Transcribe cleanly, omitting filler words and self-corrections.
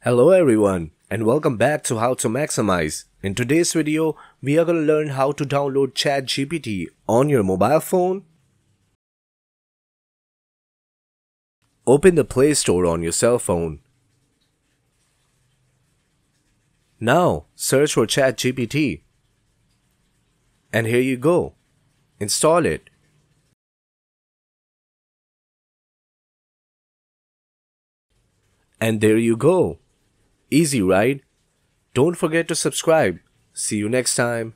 Hello everyone and welcome back to How to Maximize. In today's video, we are going to learn how to download GPT on your mobile phone. Open the Play Store on your cell phone. Now search for GPT. And here you go. Install it. And there you go. Easy, right? Don't forget to subscribe. See you next time.